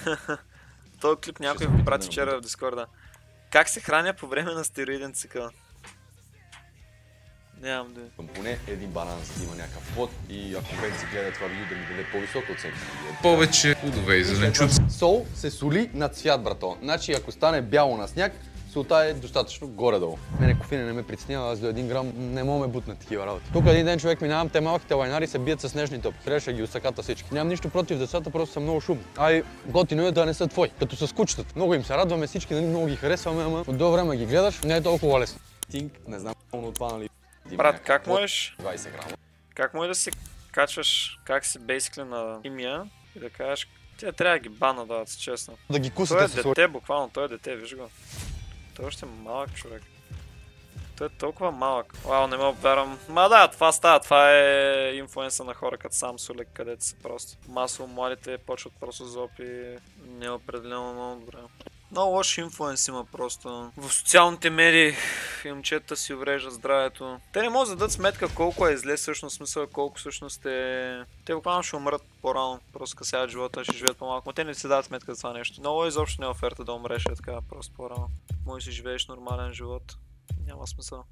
Този клип някой ми прати вчера в Дискорда. Как се храня по време на стероиден цикъл? Нямам да. Към поне един банан, за да има някакъв плод и ако Венци гледа това видео да ми даде по-висока оценка. Повече плодове и зеленчуци. Сол се соли на цвят, брато. Значи ако стане бяло на сняг, солта е достатъчно горе-долу. Мене кофеина не ме притеснява, аз до 1 грам не мога ме бутна такива работи. Тук един ден човек минавам, те малките лайнари се бият с снежни топки. Трябваше да ги усаката всички. Нямам нищо против децата, просто са много шумни. Ай, готино е да не са твои, като са скучтат. Много им се радваме всички, много ги харесваме, ама от до време ги гледаш, не е толкова лесно. Тинг, не знам от това, нали. Брат, как можеш? 20 грама. Как може да се качваш, как си бейсикли на химия и да кажеш, тя трябва да ги бана, да си честно. Да ги кусате Той е с дете, буквално, той е дете, виж го. Той още е малък човек. Той е толкова малък. Вау, не ме вярвам. Ма да, това става, това е инфлуенса на хора като сам Сулек, където са просто масово младите почват просто зопи. Не е определено много добре. Много лош инфлуенс има просто. В социалните медии момчета си увреждат здравето. Те не могат да дадат сметка колко е зле всъщност, смисъл колко всъщност е... Те буквално ще умрат по-рано, просто късяват живота, ще живеят по-малко. Но те не си дадат сметка за това нещо. Много изобщо не е оферта да умреш е така, просто по-рано. Може да си живееш нормален живот. Няма смисъл.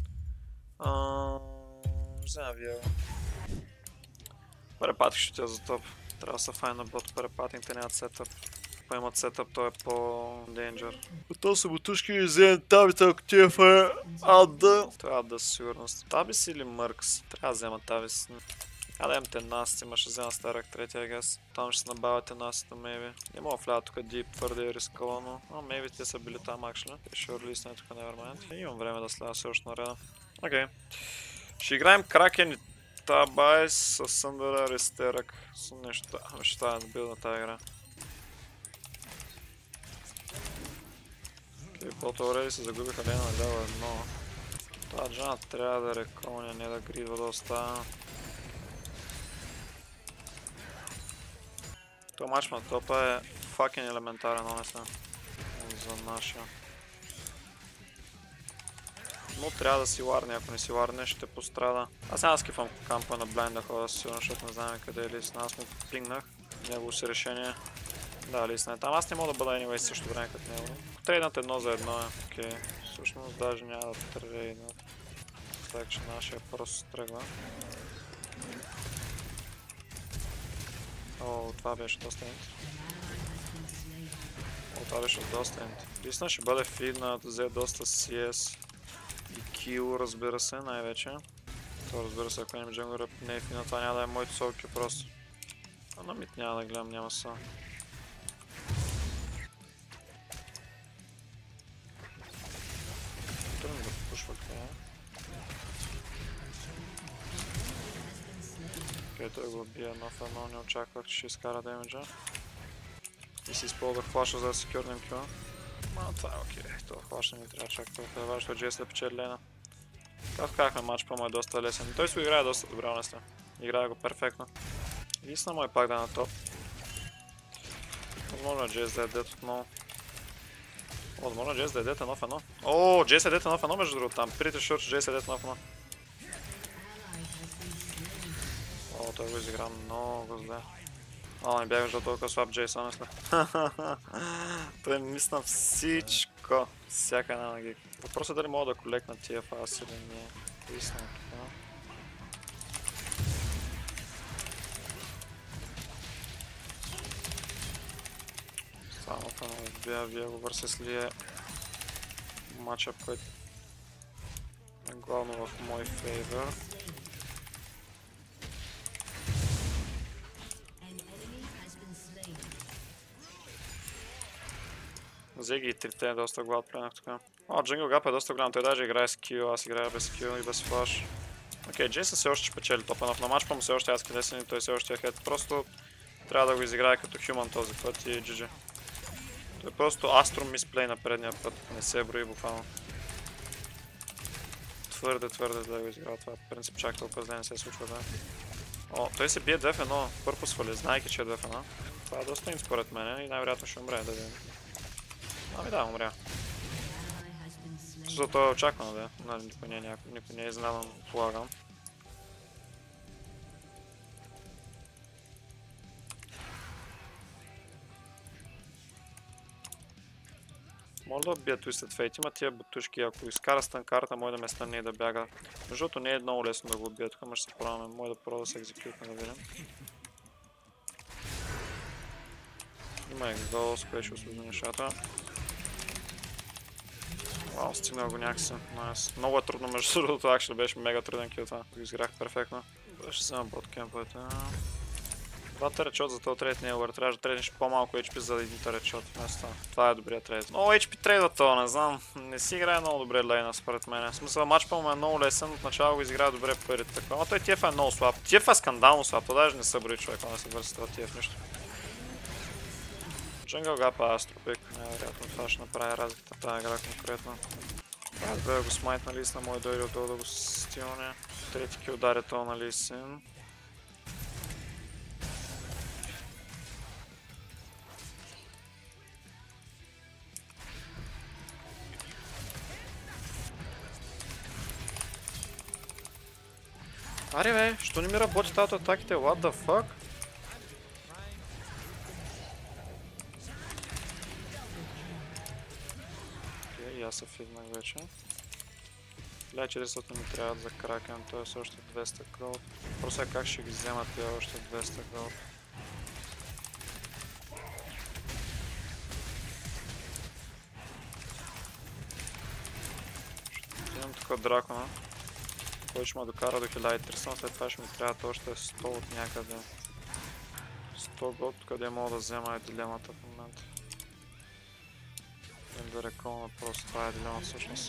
Не знам, вие. Препатих ще тя за топ. Трябва да са файн на бот, препатингте нямат сетъп. Ако имат сетъп, той е по-денджер. То са бутушки и вземем табите, ако ти е адда. Това е адда със сигурност. Табис или Мъркс? Трябва да взема табис. Да имам тенасите, ма ще взема старък третия газ. Там ще се набавя тенасите, мейби. Не мога вляза тук дип, твърде е рискавано. Но мейби те са били там, акшли. Те ще орлисне тук, nevermind. Имам време да сляза все още на реда. Окей. Ще играем Кракен и Табайс с Съндъра Рестерък. С нещо. Ще трябва да бил на тази игра. Окей, по-добре се загубиха лена на лева едно. Това джана трябва да реконя, не да гридва доста. Това матч на топа е факен елементарен, но не съм за нашия. Но трябва да си ларне, ако не си ларне ще пострада. Аз няма да скифам кампа на Blind да ходя сигурно, защото не знаем къде е Лисна. Аз му пингнах. Негово си решение. Да, Лисна е там. Аз не мога да бъда anyway също време като него. Трейднат 1 за 1 е. Окей. Всъщност даже няма да трейднат. Так че нашия просто тръгва. О, това беше доста ент. О, това беше доста ент. Лисна ще бъде фиднат, взе доста CS. И кил, разбира се, най-вече. То разбира се, ако нямам джангър не е фина, това няма да е моето солки просто. А на мид няма да гледам, няма са. Тръгна да пушва къде. Окей, той го бие нов едно, не очаквах, че ще изкара демиджа. И си използвах флаша за да си кюрнем кила. Ма това е окей, това флаш не ми трябва чак толкова важно, Джейс да печели лена. Както казахме, матч по-му е доста лесен. Той си го играе доста добре, honestly. Играе го перфектно. Лисна му е пак да е на топ. Възможно е Джейс да е дет отново. Възможно е Джейс да е дет едно в едно. О, Джейс е дет едно в едно между другото там. Pretty sure, че Джейс е дет едно в едно. О, той го изигра много зле. О, не бягаш до толкова слаб Джейс, honestly. Той мисля всичко. Всяка една на гиг. Въпросът е дали мога да колекна тия фаси или не. Лисна така. Само това вие го върсес ли е матчъп, който е главно в мой фейвор. Взе ги и трите, доста глад пленах тук. О, Джингъл Гап е доста голям, той даже играе с кил, аз играя без кил и без флаш. Окей, Джейсън все още ще печели топа, на матчпа му все още аз къдесен и той все още е хед. Просто трябва да го изиграе като хюман този път и GG. Той е просто астром мисплей на предния път, не се брои буквално. Твърде да го изиграва това, в принцип чак толкова зле не се случва да. О, той се бие 2-1, purposefully, знайки че е 2-1. Това е доста им според мен и най-вероятно ще умре да видим. Ами да, умря. Защото това е очаквано да е. Никой не е изненадан, полагам. Може да бия Twisted Fate, има тия бутушки, ако изкара стън карта, може да ме стънне и да бяга. Защото не е много лесно да го убия, тук ще се пробваме, може да пробва да се екзекютне да видим. Има и гол, с което ще освободи нещата. Вау, стигнал го някакси. Nice. Много е трудно между другото, акшли беше мега труден кил това. Го изгрях перфектно. Ще взема боткемповете. Двата речот за този трейд не е овър. Трябва да трейднеш по-малко HP за едните речот. Това е добрият трейд. Много HP трейда това, не знам. Не си играе много добре лейна според мен. В смисъл, матч по-му е много лесен, от начало го изиграе добре първите така. Ама той TF е много слаб. TF е скандално слаб, то даже не се брои човек, не се върси това TF нищо. Джунгъл гапа Астропик, най-вероятно това ще направи разликата в тази игра конкретно. Аз бе да го смайт на Лисна, мой дойде отдолу да го стилне. Трети ки ударя това на Лисин. Аре бе, що не ми работи тази атаките? What the fuck? Окей, аз се фигнах вече. 1400 ми трябват за кракен, т.е. още 200 голд. Просто е как ще ги вземат тия още 200 голд. Ще имам тук дракона. Той ще ме докара до 1300, след това ще ми трябват още 100 от някъде. 100 голд, къде мога да взема е дилемата в момента. Им да реколна, просто това е дилемата всъщност.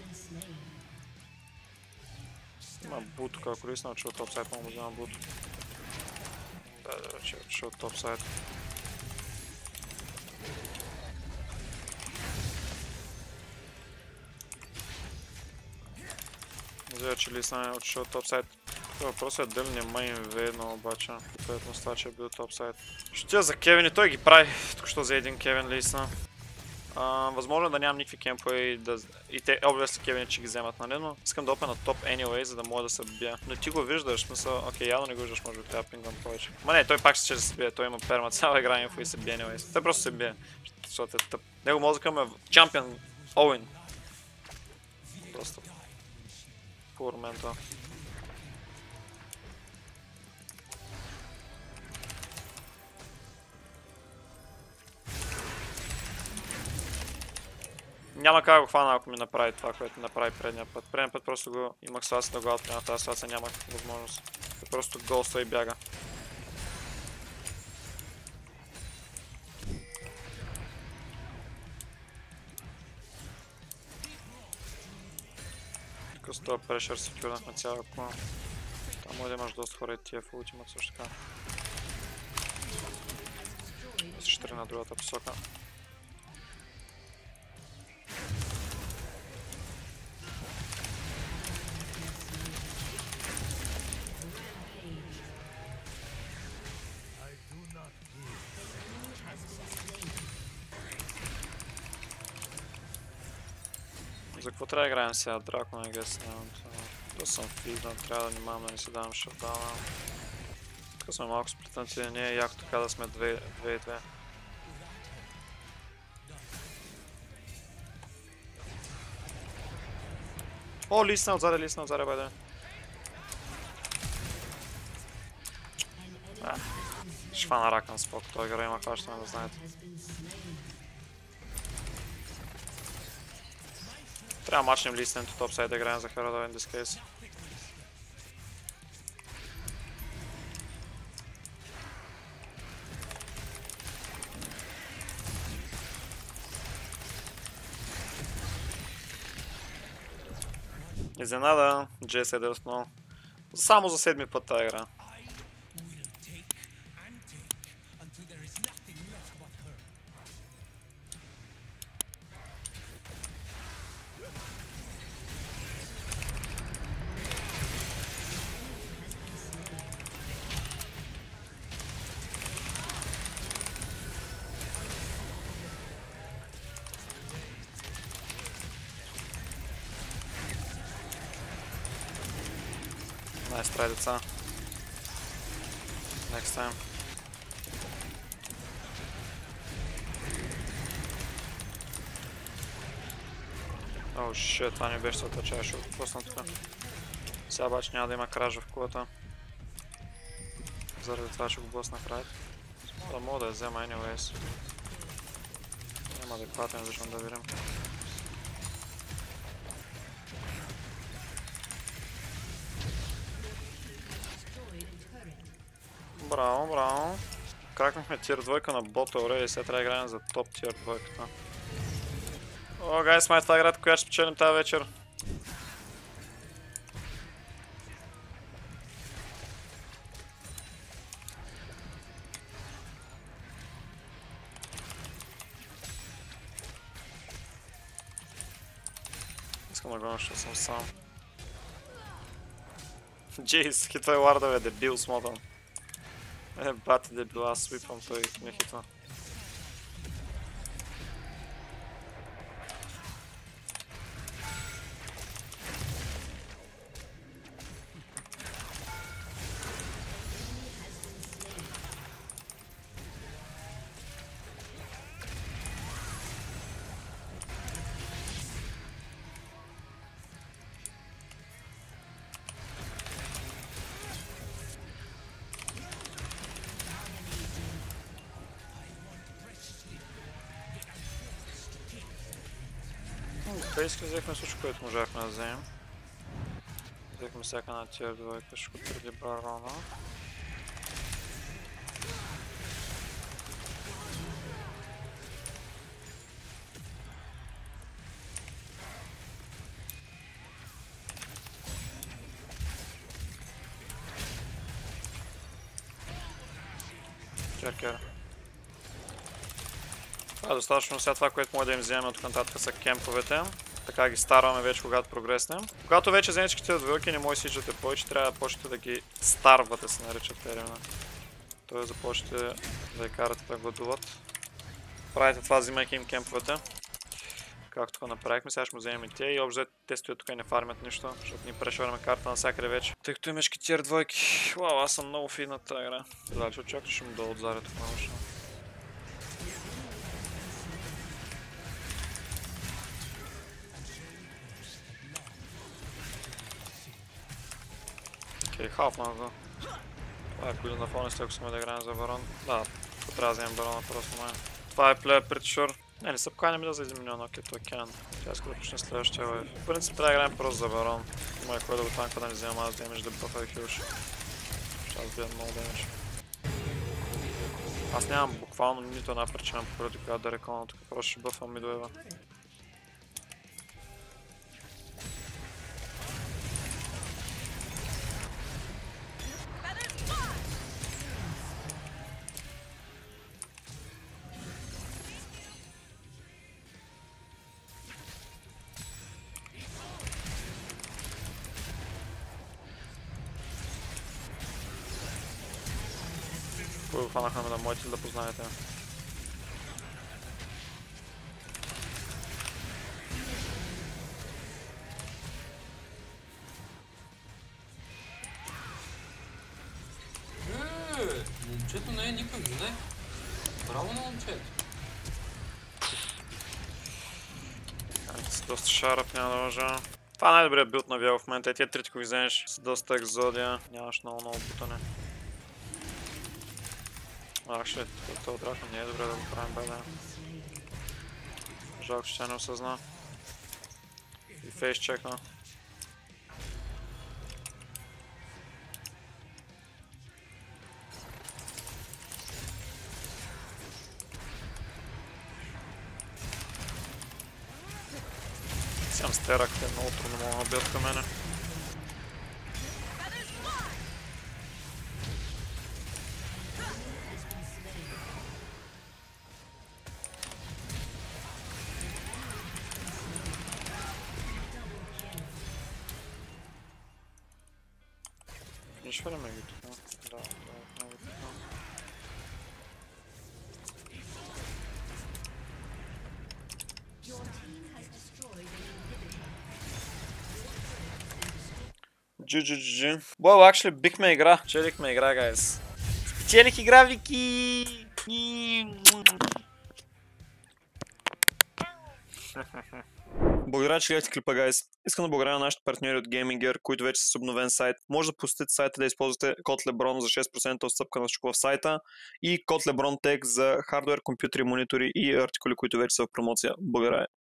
Има бут тук, ако ли съм чул топсайд, мога да взема бут. Да, чул топсайд. Мисля, че Лисна е отишъл топсайд. Въпросът е дали не мейн ведно обаче. Съответно с това, че е бил топсайд. Ще за Кевин и той ги прави. Тук що за един Кевин Лисна. Възможно е да нямам никакви кемпове и те обвести Кевин, че ги вземат, нали, но искам да опя на топ anyway, за да мога да се бия. Но ти го виждаш, смисъл, окей, явно не го виждаш, може би трябва да пингвам повече. Ма не, той пак ще се бие, той има перма цяла игра инфо и се бие anyway. Той просто се бие, защото е тъп. Него мозъка му е чампион Оуен. Просто. Poor mental. Няма как го хвана, ако ми направи това, което направи предния път. Предния път просто го имах ситуация да го аутплена, тази ситуация нямах възможност. Просто голства и бяга. Тук с този прешър секюрнахме цяла клана. Там може да имаш доста хора и тия в ултимат също така. Ще тръгна на другата посока. За какво трябва да играем сега? Дракона, guess, нямам това. То съм фигнат, трябва да внимавам да не си давам шатдауна. Тук сме малко сплитнати, не е яко така да сме 2-2. О, лисна отзаде, байде. Ще фана Ракан спок, той игра има хващане, да знаете. Трябва да мачнем лисненто топсайд да играем за Харадой in this case. Изненада, GS е основно. Само за 7-ми път тази игра. Nice try, деца. Next time. О, шит, това не беше целта чая, ще го пусна тук. Сега обаче няма да има кража в кулата. Заради това ще го блъсна в райд. Да мога да я взема anyways. Няма адекватен, виждам да видим. Браво, браво. Кракнахме тир 2 на бота already и сега трябва да играем за топ тир 2-ката. О, гайс, май това е играта, която ще печелим тази вечер. Искам да го нащо съм сам. Джейс, хитва е лардове, дебил смотан. Бати дебил, аз свипвам, той не хитва. Бейски взехме всичко, което можахме да вземем. Взехме всяка на тир 2, всичко преди барона. Керкер. Това е достатъчно сега това, което може да им вземем от нататък са кемповете. Така ги старваме вече, когато прогреснем. Когато вече вземете всичките двойки, не може да сиджате повече, трябва да почнете да ги старвате, се наричат термина. Тоест започнете да ги карате да гладуват. Правите това, взимайки им кемповете. Както го направихме, сега ще му вземем и те и общо те стоят тук и не фармят нищо, защото ни прешвърме карта навсякъде вече. Тъй като имаш тир двойки. Вау, аз съм много фин на тази игра. Дали очакваш, ще му долу отзаря тук научно. Окей, хафнах го. Това е кулин на фонест, ако сме да играем за барон. Да, трябва да вземем барона просто май. Това е плея pretty sure. Не са поканим да за 1 милион, окей, той е Кен. Тя иска да почне следващия лайф. В принцип трябва да играем просто за барон. Има кой да го танка да не вземам аз демидж да бъфа и хилш. Ще аз бият много демидж. Аз нямам буквално нито една причина, поради която да рекълна тук, просто ще бъфвам мидуева. Кой хванаха ме да моите да познаете. Момчето не е никак зле. Браво на момчето. Доста шарап, няма да лъжа. Това е най-добрият билд на Виел в момента. Тия трите, ако ги вземеш с доста екзодия, нямаш много бутане. Actually, този дракон не е добре да го правим беда. Жалко, че тя не осъзна. И фейс чекна. Сям стерак, те много трудно могат да бият към мене. Финишваме ги тук. Да, много тук. GGG. Well, actually, бихме игра. Челихме игра, guys. Спечелих игра, Вики! Благодаря, че гледахте клипа, гайс. Искам да благодаря на нашите партньори от Gaming Gear, които вече са с обновен сайт. Може да посетите сайта да използвате код LeBron за 6% отстъпка на всичко в сайта и код LeBron Tech за хардвер, компютри, монитори и артикули, които вече са в промоция. Благодаря.